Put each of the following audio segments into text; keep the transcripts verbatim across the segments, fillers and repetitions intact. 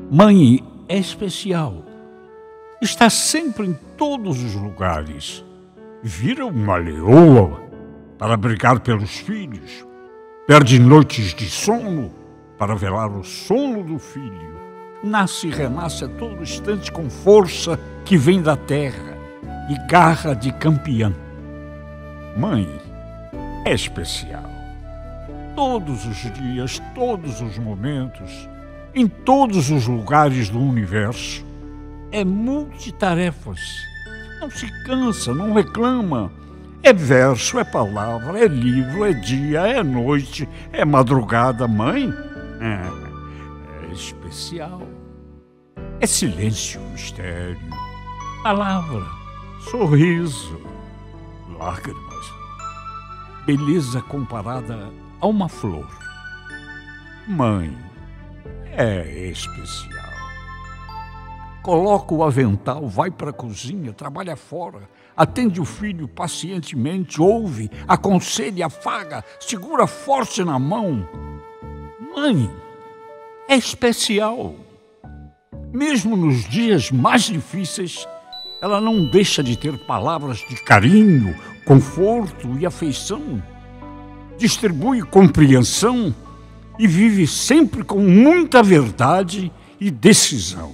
Mãe é especial. Está sempre em todos os lugares. Vira uma leoa para brigar pelos filhos. Perde noites de sono para velar o sono do filho. Nasce e renasce a todo instante com força que vem da terra e garra de campeã. Mãe é especial. Todos os dias, todos os momentos, em todos os lugares do universo, é multitarefas. Não se cansa, não reclama. É verso, é palavra, é livro, é dia, é noite, é madrugada. Mãe é, é especial. É silêncio, mistério, palavra, sorriso, lágrimas, beleza comparada a uma flor. Mãe é especial. Coloca o avental, vai para a cozinha, trabalha fora, atende o filho pacientemente, ouve, aconselha, afaga, segura forte na mão. Mãe é especial. Mesmo nos dias mais difíceis, ela não deixa de ter palavras de carinho, conforto e afeição. Distribui compreensão e vive sempre com muita verdade e decisão.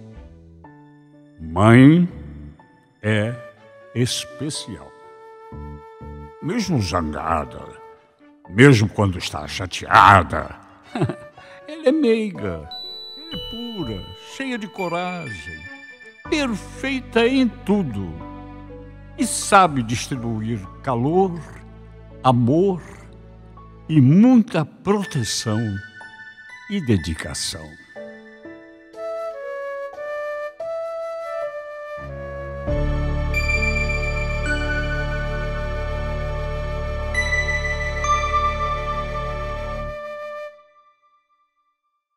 Mãe é especial. Mesmo zangada, mesmo quando está chateada, ela é meiga, ela é pura, cheia de coragem, perfeita em tudo e sabe distribuir calor, amor e muita proteção e dedicação.